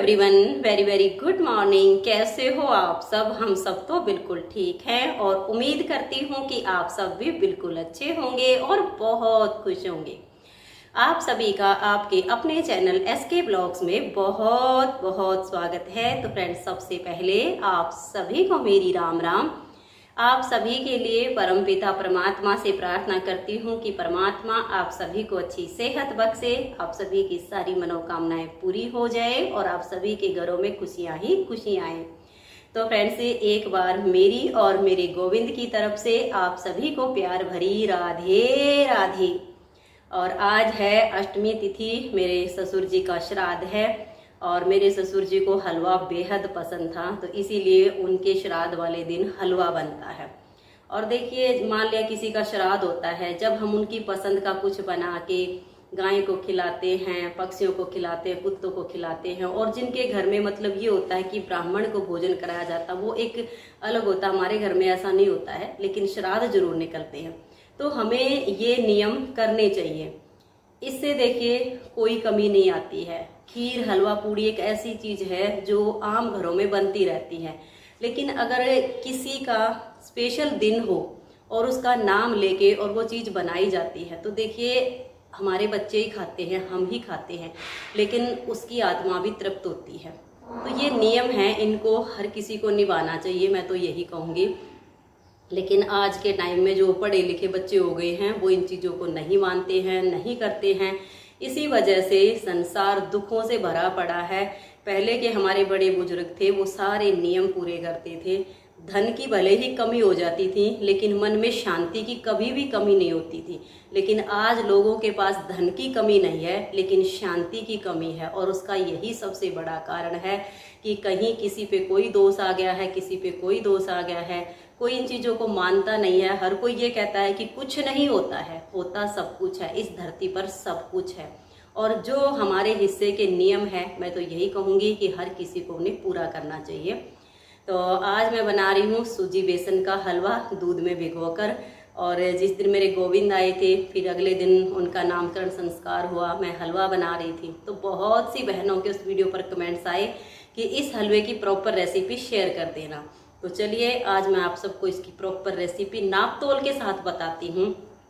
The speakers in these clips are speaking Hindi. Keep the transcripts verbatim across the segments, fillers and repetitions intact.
Everyone, very very good morning. कैसे हो आप सब? हम सब तो बिल्कुल ठीक हैं और उम्मीद करती हूँ कि आप सब भी बिल्कुल अच्छे होंगे और बहुत खुश होंगे। आप सभी का आपके अपने चैनल एसके ब्लॉग्स में बहुत बहुत स्वागत है। तो फ्रेंड्स, सबसे पहले आप सभी को मेरी राम राम। आप सभी के लिए परमपिता परमात्मा से प्रार्थना करती हूँ कि परमात्मा आप सभी को अच्छी सेहत बख्शे, आप सभी की सारी मनोकामनाएं पूरी हो जाए और आप सभी के घरों में खुशियां ही खुशियां आए। तो फ्रेंड्स, एक बार मेरी और मेरे गोविंद की तरफ से आप सभी को प्यार भरी राधे राधे। और आज है अष्टमी तिथि, मेरे ससुर जी का श्राद्ध है और मेरे ससुर जी को हलवा बेहद पसंद था, तो इसीलिए उनके श्राद्ध वाले दिन हलवा बनता है। और देखिए, मान लिया किसी का श्राद्ध होता है, जब हम उनकी पसंद का कुछ बना के गाय को खिलाते हैं, पक्षियों को खिलाते हैं, कुत्तों को खिलाते हैं, और जिनके घर में मतलब ये होता है कि ब्राह्मण को भोजन कराया जाता, वो एक अलग होता है। हमारे घर में ऐसा नहीं होता है, लेकिन श्राद्ध जरूर निकलते हैं। तो हमें ये नियम करने चाहिए, इससे देखिए कोई कमी नहीं आती है। खीर, हलवा, पूड़ी एक ऐसी चीज है जो आम घरों में बनती रहती है, लेकिन अगर किसी का स्पेशल दिन हो और उसका नाम लेके और वो चीज बनाई जाती है, तो देखिए हमारे बच्चे ही खाते हैं, हम ही खाते हैं, लेकिन उसकी आत्मा भी तृप्त होती है। तो ये नियम है, इनको हर किसी को निभाना चाहिए, मैं तो यही कहूँगी। लेकिन आज के टाइम में जो पढ़े लिखे बच्चे हो गए हैं, वो इन चीज़ों को नहीं मानते हैं, नहीं करते हैं। इसी वजह से संसार दुखों से भरा पड़ा है। पहले के हमारे बड़े बुजुर्ग थे, वो सारे नियम पूरे करते थे। धन की भले ही कमी हो जाती थी, लेकिन मन में शांति की कभी भी कमी नहीं होती थी। लेकिन आज लोगों के पास धन की कमी नहीं है, लेकिन शांति की कमी है, और उसका यही सबसे बड़ा कारण है कि कहीं किसी पे कोई दोष आ गया है, किसी पे कोई दोष आ गया है। कोई इन चीजों को मानता नहीं है। हर कोई ये कहता है कि कुछ नहीं होता है, होता सब कुछ है, इस धरती पर सब कुछ है। और जो हमारे हिस्से के नियम है, मैं तो यही कहूंगी कि हर किसी को उन्हें पूरा करना चाहिए। तो आज मैं बना रही हूँ सूजी बेसन का हलवा दूध में भिगोकर। और जिस दिन मेरे गोविंद आए थे, फिर अगले दिन उनका नामकरण संस्कार हुआ, मैं हलवा बना रही थी, तो बहुत सी बहनों के उस वीडियो पर कमेंट्स आए कि इस हलवे की प्रॉपर रेसिपी शेयर कर देना। तो चलिए आज मैं आप सबको इसकी प्रॉपर रेसिपी नाप तोल के साथ बताती हूँ।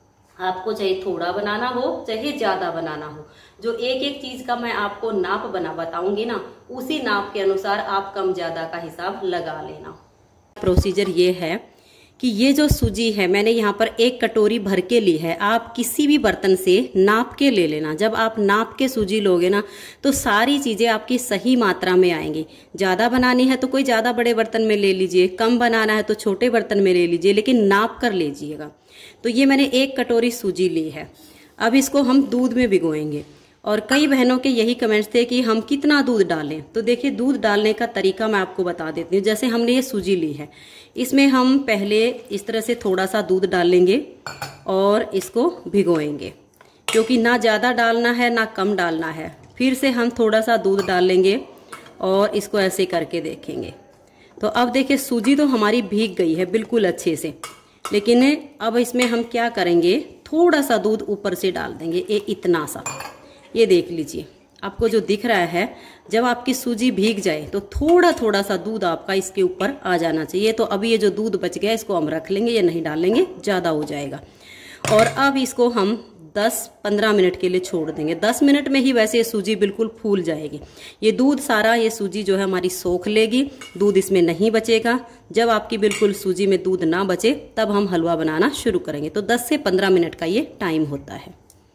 आपको चाहे थोड़ा बनाना हो, चाहे ज्यादा बनाना हो, जो एक एक चीज का मैं आपको नाप बना बताऊंगी ना, उसी नाप के अनुसार आप कम ज्यादा का हिसाब लगा लेना। प्रोसीजर ये है कि ये जो सूजी है, मैंने यहाँ पर एक कटोरी भर के ली है। आप किसी भी बर्तन से नाप के ले लेना। जब आप नाप के सूजी लोगे ना, तो सारी चीजें आपकी सही मात्रा में आएंगी। ज्यादा बनानी है तो कोई ज्यादा बड़े बर्तन में ले लीजिए, कम बनाना है तो छोटे बर्तन में ले लीजिए, लेकिन नाप कर लीजिएगा। तो ये मैंने एक कटोरी सूजी ली है। अब इसको हम दूध में भिगोएंगे। और कई बहनों के यही कमेंट्स थे कि हम कितना दूध डालें। तो देखिए, दूध डालने का तरीका मैं आपको बता देती हूँ। जैसे हमने ये सूजी ली है, इसमें हम पहले इस तरह से थोड़ा सा दूध डाल लेंगे और इसको भिगोएंगे, क्योंकि ना ज़्यादा डालना है ना कम डालना है। फिर से हम थोड़ा सा दूध डाल लेंगे और इसको ऐसे करके देखेंगे। तो अब देखिए, सूजी तो हमारी भीग गई है बिल्कुल अच्छे से, लेकिन अब इसमें हम क्या करेंगे, थोड़ा सा दूध ऊपर से डाल देंगे, ये इतना सा। ये देख लीजिए, आपको जो दिख रहा है, जब आपकी सूजी भीग जाए तो थोड़ा थोड़ा सा दूध आपका इसके ऊपर आ जाना चाहिए। तो अभी ये जो दूध बच गया, इसको हम रख लेंगे, ये नहीं डालेंगे, ज़्यादा हो जाएगा। और अब इसको हम दस पंद्रह मिनट के लिए छोड़ देंगे। दस मिनट में ही वैसे ये सूजी बिल्कुल फूल जाएगी। ये दूध सारा, ये सूजी जो है हमारी सोख लेगी, दूध इसमें नहीं बचेगा। जब आपकी बिल्कुल सूजी में दूध ना बचे, तब हम हलवा बनाना शुरू करेंगे। तो दस से पंद्रह मिनट का ये टाइम होता है।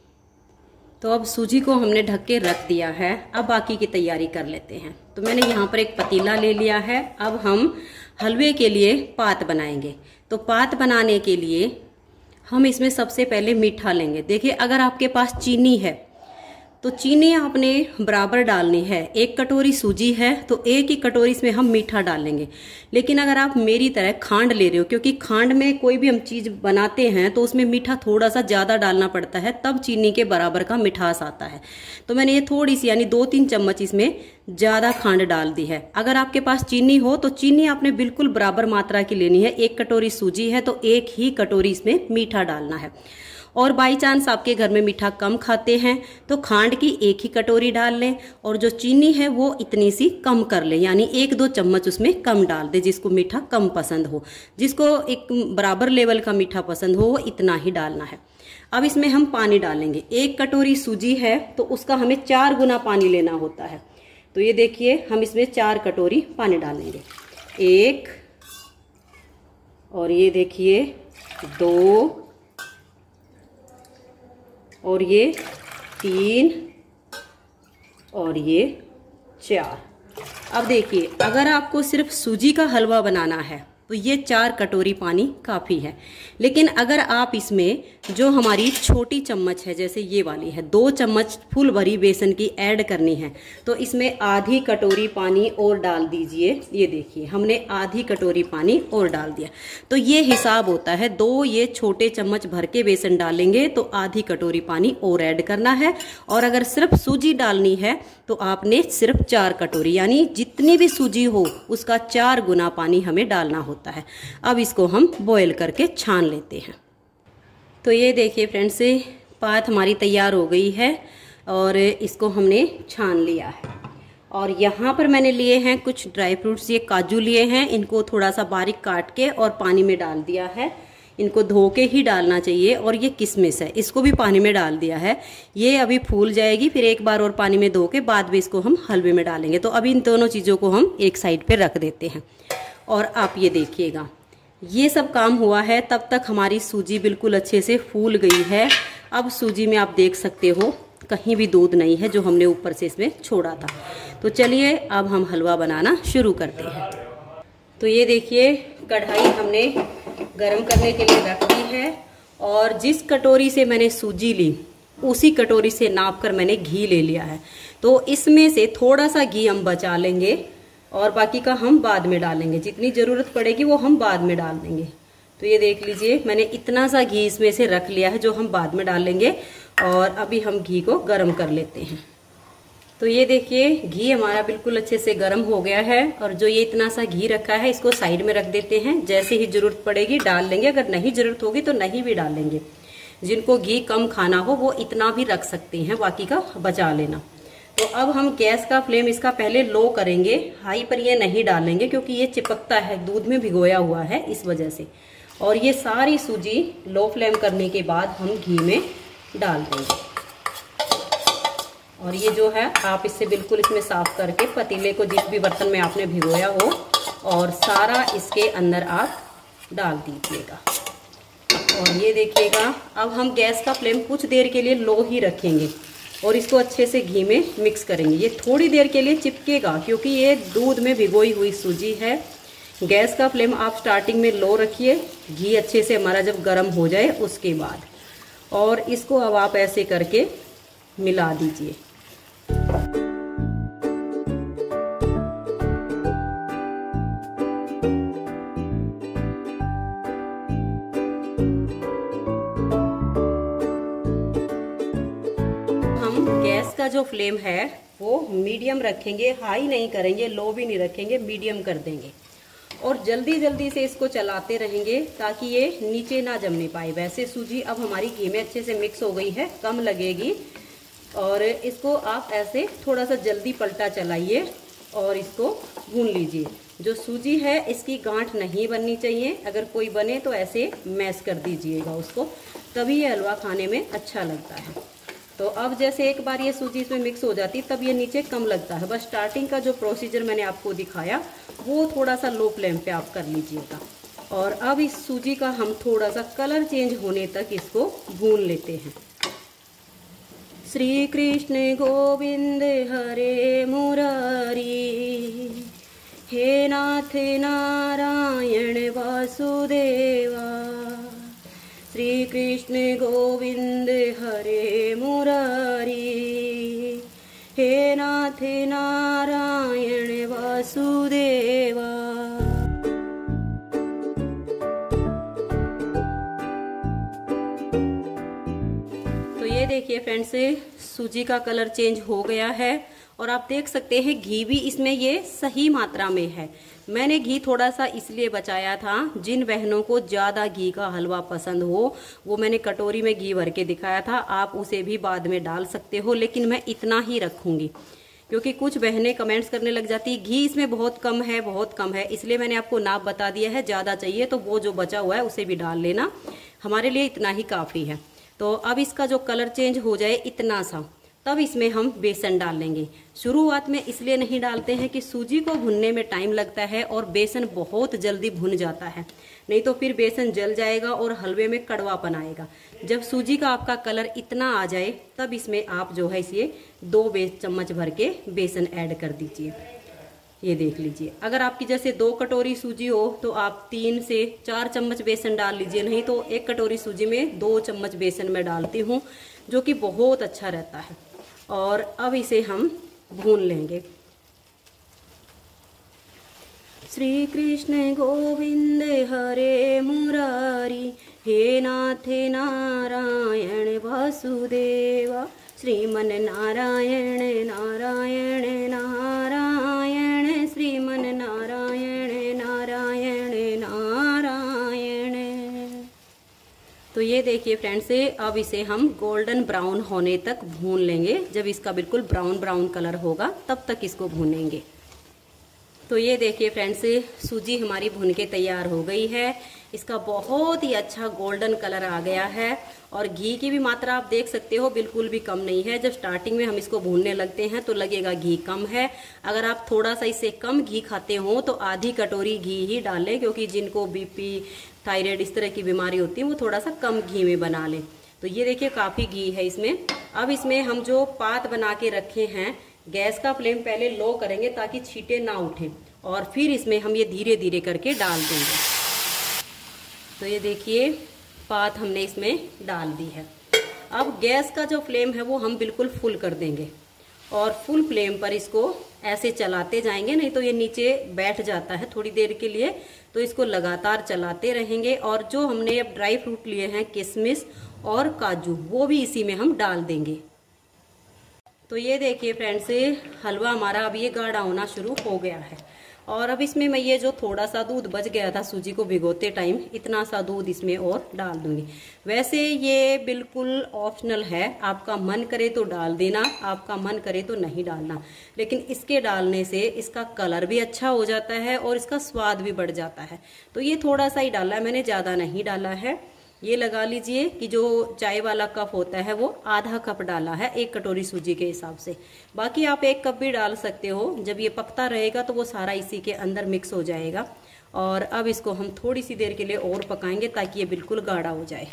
तो अब सूजी को हमने ढक के रख दिया है। अब बाकी की तैयारी कर लेते हैं। तो मैंने यहाँ पर एक पतीला ले लिया है। अब हम हलवे के लिए पात बनाएंगे। तो पात बनाने के लिए हम इसमें सबसे पहले मीठा लेंगे। देखिए, अगर आपके पास चीनी है तो चीनी आपने बराबर डालनी है। एक कटोरी सूजी है तो एक ही कटोरी इसमें हम मीठा डालेंगे। लेकिन अगर आप मेरी तरह खांड ले रहे हो, क्योंकि खांड में कोई भी हम चीज बनाते हैं तो उसमें मीठा थोड़ा सा ज्यादा डालना पड़ता है, तब चीनी के बराबर का मिठास आता है। तो मैंने ये थोड़ी सी, यानी दो तीन चम्मच इसमें ज्यादा खांड डाल दी है। अगर आपके पास चीनी हो तो चीनी आपने बिल्कुल बराबर मात्रा की लेनी है। एक कटोरी सूजी है तो एक ही कटोरी इसमें मीठा डालना है। और बाई चांस आपके घर में मीठा कम खाते हैं तो खांड की एक ही कटोरी डाल लें, और जो चीनी है वो इतनी सी कम कर लें, यानी एक दो चम्मच उसमें कम डाल दें। जिसको मीठा कम पसंद हो, जिसको एक बराबर लेवल का मीठा पसंद हो, वो इतना ही डालना है। अब इसमें हम पानी डालेंगे। एक कटोरी सूजी है तो उसका हमें चार गुना पानी लेना होता है। तो ये देखिए हम इसमें चार कटोरी पानी डालेंगे। एक, और ये देखिए दो, और ये तीन, और ये चार। अब देखिए अगर आपको सिर्फ सूजी का हलवा बनाना है तो ये चार कटोरी पानी काफ़ी है। लेकिन अगर आप इसमें जो हमारी छोटी चम्मच है, जैसे ये वाली है, दो चम्मच फुल भरी बेसन की ऐड करनी है, तो इसमें आधी कटोरी पानी और डाल दीजिए। ये देखिए हमने आधी कटोरी पानी और डाल दिया। तो ये हिसाब होता है, दो ये छोटे चम्मच भर के बेसन डालेंगे तो आधी कटोरी पानी और ऐड करना है। और अगर सिर्फ सूजी डालनी है तो आपने सिर्फ चार कटोरी, यानी जितनी भी सूजी हो उसका चार गुना पानी हमें डालना होता है। अब इसको हम बॉयल करके छान लेते हैं। तो ये देखिए फ्रेंड्स, पात हमारी तैयार हो गई है और इसको हमने छान लिया है। और यहाँ पर मैंने लिए हैं कुछ ड्राई फ्रूट्स, ये काजू लिए हैं, इनको थोड़ा सा बारीक काट के और पानी में डाल दिया है। इनको धो के ही डालना चाहिए। और ये किशमिश है, इसको भी पानी में डाल दिया है। ये अभी फूल जाएगी, फिर एक बार और पानी में धो के बाद में इसको हम हलवे में डालेंगे। तो अभी इन दोनों चीज़ों को हम एक साइड पे रख देते हैं। और आप ये देखिएगा, ये सब काम हुआ है, तब तक हमारी सूजी बिल्कुल अच्छे से फूल गई है। अब सूजी में आप देख सकते हो कहीं भी दूध नहीं है जो हमने ऊपर से इसमें छोड़ा था। तो चलिए अब हम हलवा बनाना शुरू करते हैं। तो ये देखिए कढ़ाई हमने गरम करने के लिए रख दी है, और जिस कटोरी से मैंने सूजी ली उसी कटोरी से नाप कर मैंने घी ले लिया है। तो इसमें से थोड़ा सा घी हम बचा लेंगे और बाकी का हम बाद में डालेंगे। जितनी ज़रूरत पड़ेगी वो हम बाद में डाल देंगे। तो ये देख लीजिए मैंने इतना सा घी इसमें से रख लिया है जो हम बाद में डाल लेंगे। और अभी हम घी को गर्म कर लेते हैं। तो ये देखिए घी हमारा बिल्कुल अच्छे से गर्म हो गया है, और जो ये इतना सा घी रखा है इसको साइड में रख देते हैं। जैसे ही जरूरत पड़ेगी डाल लेंगे, अगर नहीं जरूरत होगी तो नहीं भी डालेंगे। जिनको घी कम खाना हो वो इतना भी रख सकते हैं, बाकी का बचा लेना। तो अब हम गैस का फ्लेम इसका पहले लो करेंगे, हाई पर ये नहीं डालेंगे क्योंकि ये चिपकता है, दूध में भिगोया हुआ है इस वजह से। और ये सारी सूजी लो फ्लेम करने के बाद हम घी में डाल देंगे। और ये जो है आप इससे बिल्कुल इसमें साफ करके पतीले को जिस भी बर्तन में आपने भिगोया हो और सारा इसके अंदर आप डाल दीजिएगा। और ये देखिएगा अब हम गैस का फ्लेम कुछ देर के लिए लो ही रखेंगे और इसको अच्छे से घी में मिक्स करेंगे। ये थोड़ी देर के लिए चिपकेगा क्योंकि ये दूध में भिगोई हुई सूजी है। गैस का फ्लेम आप स्टार्टिंग में लो रखिए, घी अच्छे से हमारा जब गर्म हो जाए उसके बाद। और इसको अब आप ऐसे करके मिला दीजिए। हम गैस का जो फ्लेम है वो मीडियम रखेंगे, हाई नहीं करेंगे, लो भी नहीं रखेंगे, मीडियम कर देंगे। और जल्दी जल्दी से इसको चलाते रहेंगे ताकि ये नीचे ना जमने पाए। वैसे सूजी अब हमारी घी में अच्छे से मिक्स हो गई है, कम लगेगी। और इसको आप ऐसे थोड़ा सा जल्दी पलटा चलाइए और इसको भून लीजिए। जो सूजी है इसकी गांठ नहीं बननी चाहिए, अगर कोई बने तो ऐसे मैश कर दीजिएगा उसको, तभी ये हलवा खाने में अच्छा लगता है। तो अब जैसे एक बार ये सूजी इसमें मिक्स हो जाती तब ये नीचे कम लगता है। बस स्टार्टिंग का जो प्रोसीजर मैंने आपको दिखाया वो थोड़ा सा लो फ्लेम पे आप कर लीजिएगा। और अब इस सूजी का हम थोड़ा सा कलर चेंज होने तक इसको भून लेते हैं। श्री कृष्ण गोविंद हरे मुरारी, हे नाथ नारायण वासुदेवा। श्री कृष्ण गोविंद हरे मुरारी, हे नाथ नारायण वासुदेवा। तो ये देखिए फ्रेंड्स, सूजी का कलर चेंज हो गया है और आप देख सकते हैं घी भी इसमें ये सही मात्रा में है। मैंने घी थोड़ा सा इसलिए बचाया था, जिन बहनों को ज़्यादा घी का हलवा पसंद हो वो मैंने कटोरी में घी भर के दिखाया था, आप उसे भी बाद में डाल सकते हो, लेकिन मैं इतना ही रखूँगी क्योंकि कुछ बहनें कमेंट्स करने लग जाती घी इसमें बहुत कम है बहुत कम है, इसलिए मैंने आपको नाप बता दिया है। ज़्यादा चाहिए तो वो जो बचा हुआ है उसे भी डाल लेना, हमारे लिए इतना ही काफ़ी है। तो अब इसका जो कलर चेंज हो जाए इतना सा, तब इसमें हम बेसन डाल लेंगे। शुरुआत में इसलिए नहीं डालते हैं कि सूजी को भुनने में टाइम लगता है और बेसन बहुत जल्दी भुन जाता है, नहीं तो फिर बेसन जल जाएगा और हलवे में कड़वापन आएगा। जब सूजी का आपका कलर इतना आ जाए तब इसमें आप जो है इसे दो बे चम्मच भर के बेसन ऐड कर दीजिए। ये देख लीजिए, अगर आपकी जैसे दो कटोरी सूजी हो तो आप तीन से चार चम्मच बेसन डाल लीजिए, नहीं तो एक कटोरी सूजी में दो चम्मच बेसन मैं डालती हूँ, जो कि बहुत अच्छा रहता है। और अब इसे हम भून लेंगे। श्री कृष्ण गोविंद हरे मुरारी, हे नाथ नारायण वासुदेवा, श्रीमन नारायण नारायण नारायण, श्रीमन नारायण नारायण नारायण। तो ये देखिए फ्रेंड्स, अब इसे हम गोल्डन ब्राउन होने तक भून लेंगे। जब इसका बिल्कुल ब्राउन ब्राउन कलर होगा तब तक इसको भूनेंगे। तो ये देखिए फ्रेंड्स, सूजी हमारी भुन के तैयार हो गई है। इसका बहुत ही अच्छा गोल्डन कलर आ गया है और घी की भी मात्रा आप देख सकते हो बिल्कुल भी कम नहीं है। जब स्टार्टिंग में हम इसको भूनने लगते हैं तो लगेगा घी कम है। अगर आप थोड़ा सा इससे कम घी खाते हो तो आधी कटोरी घी ही डालें, क्योंकि जिनको बीपी थायराइड इस तरह की बीमारी होती है वो थोड़ा सा कम घी में बना लें। तो ये देखिए काफ़ी घी है इसमें। अब इसमें हम जो पात बना के रखे हैं, गैस का फ्लेम पहले लो करेंगे ताकि छींटे ना उठें, और फिर इसमें हम ये धीरे धीरे करके डाल देंगे। तो ये देखिए पात हमने इसमें डाल दी है। अब गैस का जो फ्लेम है वो हम बिल्कुल फुल कर देंगे और फुल फ्लेम पर इसको ऐसे चलाते जाएंगे, नहीं तो ये नीचे बैठ जाता है थोड़ी देर के लिए। तो इसको लगातार चलाते रहेंगे। और जो हमने अब ड्राई फ्रूट लिए हैं, किशमिश और काजू, वो भी इसी में हम डाल देंगे। तो ये देखिए फ्रेंड्स, हलवा हमारा अब ये गाढ़ा होना शुरू हो गया है। और अब इसमें मैं ये जो थोड़ा सा दूध बच गया था सूजी को भिगोते टाइम, इतना सा दूध इसमें और डाल दूंगी। वैसे ये बिल्कुल ऑप्शनल है, आपका मन करे तो डाल देना, आपका मन करे तो नहीं डालना। लेकिन इसके डालने से इसका कलर भी अच्छा हो जाता है और इसका स्वाद भी बढ़ जाता है। तो ये थोड़ा सा ही डाला है मैंने, ज़्यादा नहीं डाला है। ये लगा लीजिए कि जो चाय वाला कप होता है वो आधा कप डाला है एक कटोरी सूजी के हिसाब से। बाकी आप एक कप भी डाल सकते हो। जब ये पकता रहेगा तो वो सारा इसी के अंदर मिक्स हो जाएगा। और अब इसको हम थोड़ी सी देर के लिए और पकाएंगे ताकि ये बिल्कुल गाढ़ा हो जाए।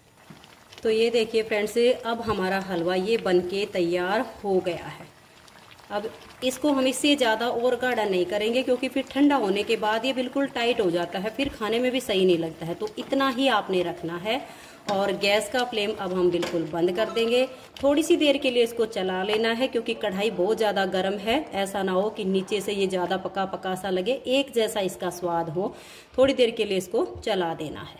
तो ये देखिए फ्रेंड्स, अब हमारा हलवा ये बनके तैयार हो गया है। अब इसको हम इससे ज़्यादा और गाढ़ा नहीं करेंगे, क्योंकि फिर ठंडा होने के बाद ये बिल्कुल टाइट हो जाता है, फिर खाने में भी सही नहीं लगता है। तो इतना ही आपने रखना है। और गैस का फ्लेम अब हम बिल्कुल बंद कर देंगे। थोड़ी सी देर के लिए इसको चला लेना है, क्योंकि कढ़ाई बहुत ज़्यादा गर्म है। ऐसा ना हो कि नीचे से ये ज़्यादा पका पका सा लगे, एक जैसा इसका स्वाद हो। थोड़ी देर के लिए इसको चला देना है।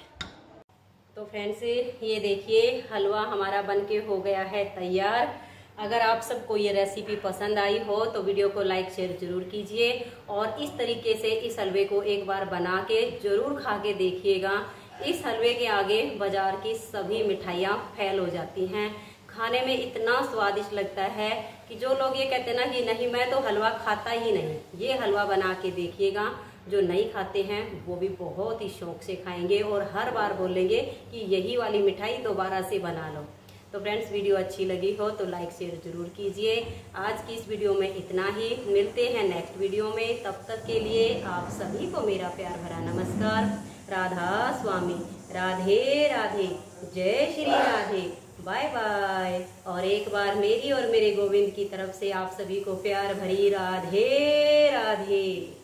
तो फ्रेंड्स, ये देखिए हलवा हमारा बनके हो गया है तैयार। अगर आप सबको ये रेसिपी पसंद आई हो तो वीडियो को लाइक शेयर जरूर कीजिए और इस तरीके से इस हलवे को एक बार बना के जरूर खा के देखिएगा। इस हलवे के आगे बाजार की सभी मिठाइयाँ फैल हो जाती हैं। खाने में इतना स्वादिष्ट लगता है कि जो लोग ये कहते हैं ना कि नहीं मैं तो हलवा खाता ही नहीं, ये हलवा बना के देखिएगा। जो नहीं खाते हैं वो भी बहुत ही शौक से खाएंगे और हर बार बोलेंगे कि यही वाली मिठाई दोबारा से बना लो। तो फ्रेंड्स, वीडियो अच्छी लगी हो तो लाइक शेयर जरूर कीजिए। आज की इस वीडियो में इतना ही, मिलते हैं नेक्स्ट वीडियो में। तब तक के लिए आप सभी को मेरा प्यार भरा नमस्कार। राधा स्वामी, राधे राधे, जय श्री राधे, बाय बाय। और एक बार मेरी और मेरे गोविंद की तरफ से आप सभी को प्यार भरी राधे राधे।